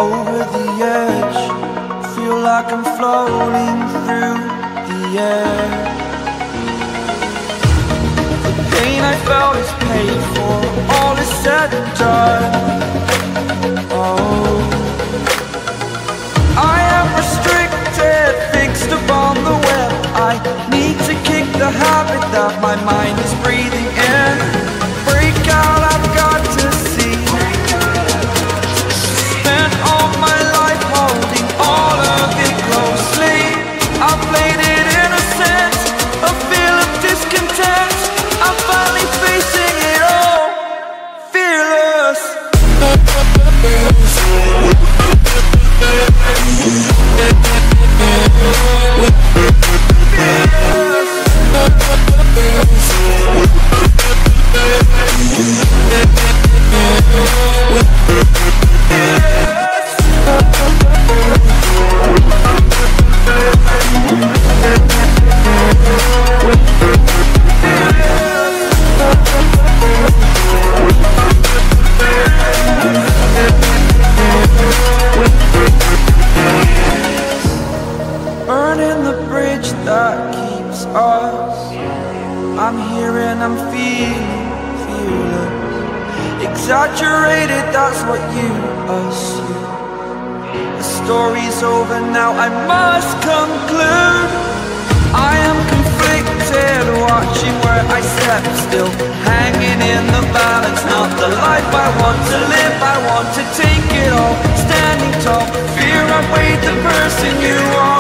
over the edge, feel like I'm floating through the air. The pain I felt is paid for, all is said and done. Oh, I am restricted, fixed upon the web. I need to kick the habit that my mind is breathing in. Break out, I've got to see. Spent all my life holding all of it closely. I played it innocent, a feel of discontent. I'm finally facing it all, fearless. Burning the bridge that keeps us. I'm here and I'm feeling fearless. Exaggerated, that's what you assume. The story's over now, I must conclude. I am conflicted, watching where I step still, hanging in the balance. Not the life I want to live, I want to take it all. Standing tall, fear I weighed the person you are.